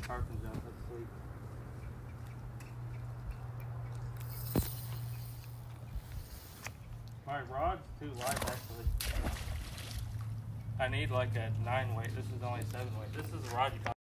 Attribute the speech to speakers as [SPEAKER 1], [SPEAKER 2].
[SPEAKER 1] Carpin's out. Let's sleep. My rod's too light actually. I need like a 9 weight. This is only a 7 weight. This is a rod you